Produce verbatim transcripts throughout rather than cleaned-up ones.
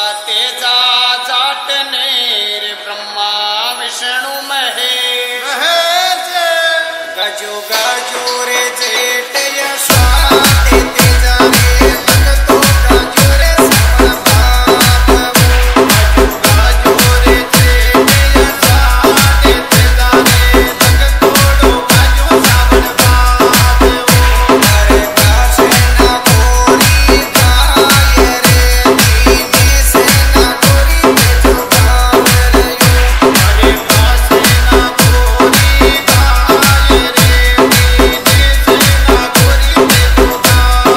तेजा जाटने रे ब्रह्मा विष्णु महेश गजो गजो रे जेठ यशा ते तेजा रे भगतो गजो रे समपाद गजो गजो रे जेठ यशा ते तेजा रे भगतो गजो समपाद हरे कासे ना कोरी गाय रे दीने से ना कोरी जो गाव रे हरे कासे ना कोरी गाय रे दीने से ना कोरी जो गाव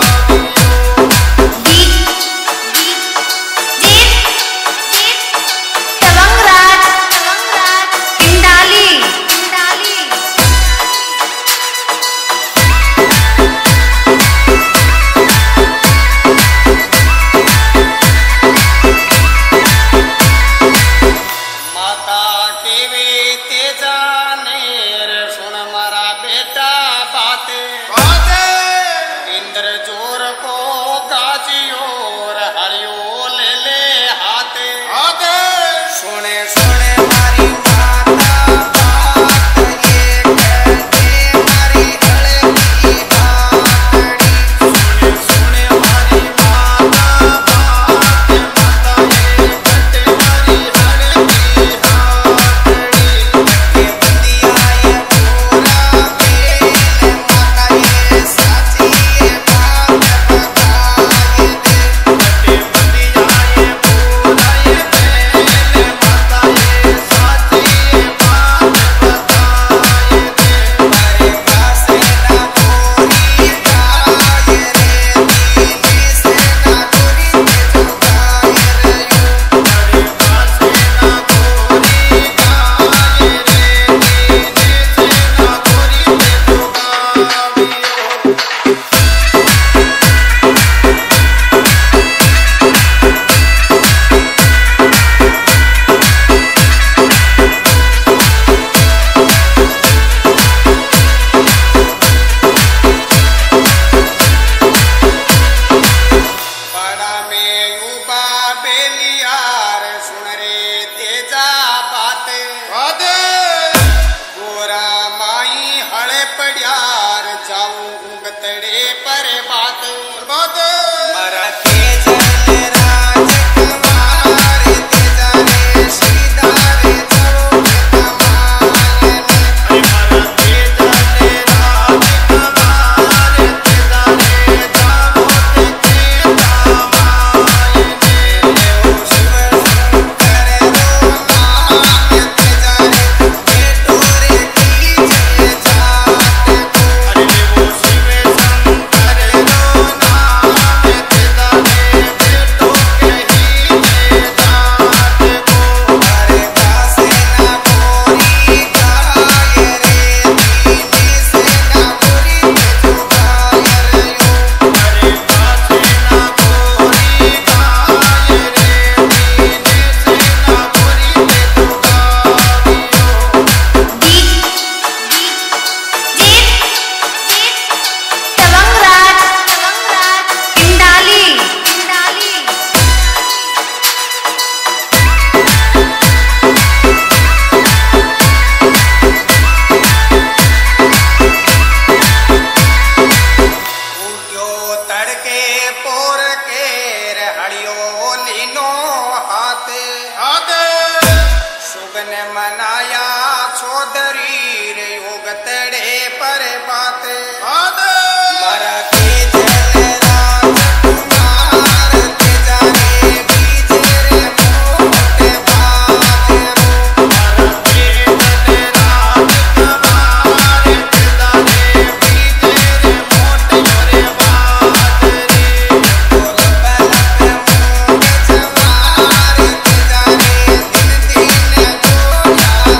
गीत गीत गीत तवंगराज तवंगराज इंडाली इंडाली माता टीवी तेजा नेर सुन मारा बेटा बाते इंद्र जोर को गाजियोर हरियो ले ले हाथे सुने सुने मारी माता बात ये कहते मारी हड़की बातड़ी सुने सुने मारी माता बात माता ये कहते मारी हड़की बातड़ी के बंदिया ये पूरा बेल माता ये साची ये बात बताए दे के बंदिया ये पूरा ये बेल माता ये साची ये बात बताए दे हरे कासे ना कोरी गाय रे दीने से ना कोरी जो गाय रे हरे कासे ना कोरी गाय रे दीने से ना कोरी जो गावियो बड़ा में युवा बेलियार सुन रे तेजा बाते गोरा माई हड़े पड़ियार जाऊं उगतड़े पर बात मरा तेजल राजकुमार तेजा रे सीधा रे जाओ कमाल मरा तेजल राजकुमार तेजा रे जाओ तेजा माय देव शिव शंकर रो नाम तेजा रे बेटो रे कीजे जात को हरे देव शिव शंकर रो नाम तेजा रे बेटो के कीजे जात को हरे कासे ना कोरी गाय रे दीने से ना कोरी जो गाय रे हरे कासे ना कोरी गाय रे दीने से ना कोरी जो गावियो गीत गीत गीत तवंगराज तवंगराज इंडाली इंडाली उठ्यो तड़के पोर के रे हड़ियो लीनो हाथे सुगन मनाया चौधरी रे उगतड़े पर बात मरा तेजल राजकुमार तेजा रे बीजे रे मोटे बाज मरा तेजल राजकुमार तेजा रे बीजे रे मोटे रे बाज रे बोल पलक मूंग जवार तेजा रे दिन दिन जोड़ा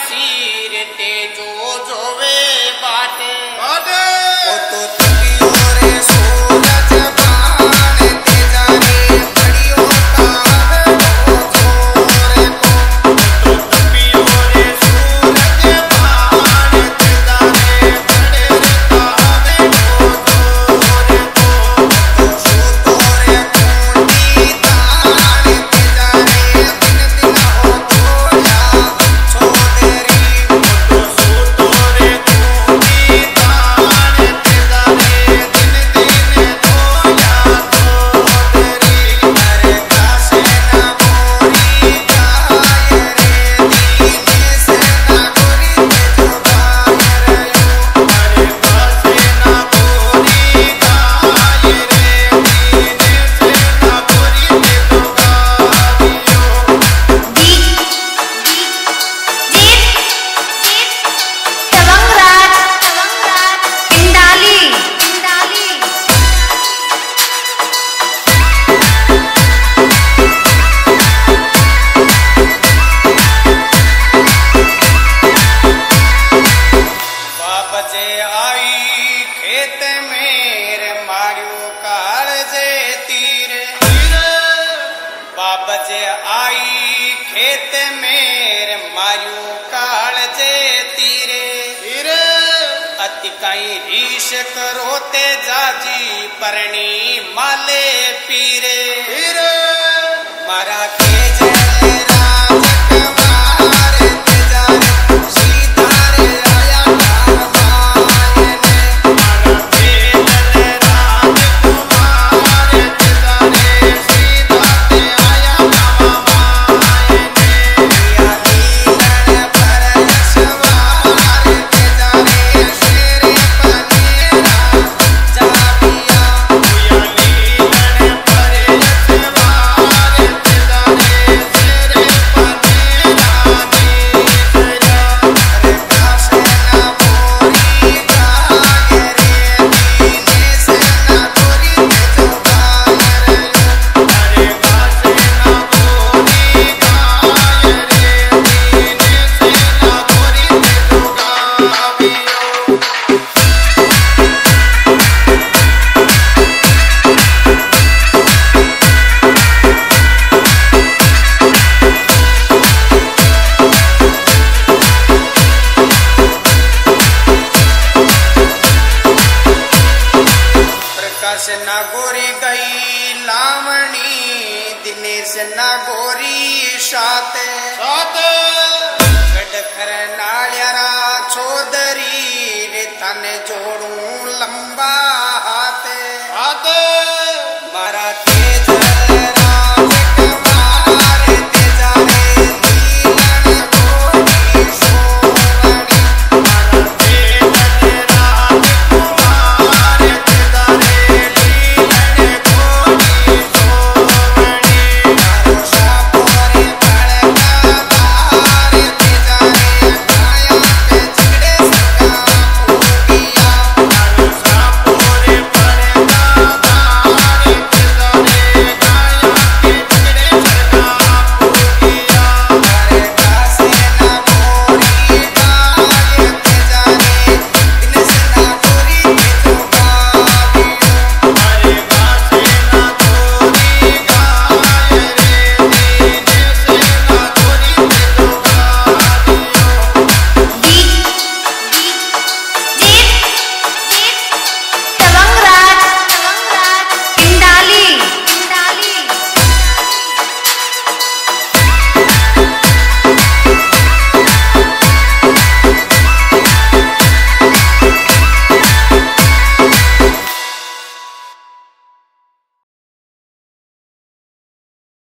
सिर ते जो जोवे बाटे बाटे ओ तो तकियो रे सूरज बाण तेजा रे बड़ियो तार ओ जोरे को तो तपियो रे सूरज बाण तेजा रे बड़े तावे ओ जोरे को तो सूतो रे कुंडी तार तेजा रे दिन दिन हो तोया छोदेरी तो सूतो रे कुंडी तान तेजा रे दिन दिन धोया तोदरी अरे कासे ना गोरी जाय रे दीने से ना गोरी ते जोगाय रे अरे कासे ना गोरी गाय रे दीने से ना गोरी ते जोगावियो गीत गीत गीत तवंगराज तवंगराज इंडाली इंडाली बाप जे आई खेत मेरे मारियो काल जे तीर बाप जे आई खेत मेरे मारियो काल जे तीरे हीरे अति कई रीश करो ते जाजी परणी माले पीरे हीरे मारा के जय राजकुमार तेजा रे सीता रे आया कारवाए ने मारा केतन राजकुमार तेजा रे सीता ते आया नवाए ने पिया लीलन पर सवार तेजा रे शेरे पनेरा जा पिया भुया लीलन पर सवार तेजा रे शेरे पनेरा दीसरा अरे कासे ना गोरी जाय रे दीने से ना गोरी ते जोगाय रे अरे कासे ना गोरी गाय रे दीने से ना गोरी ते जोगावियो प्रकाश ना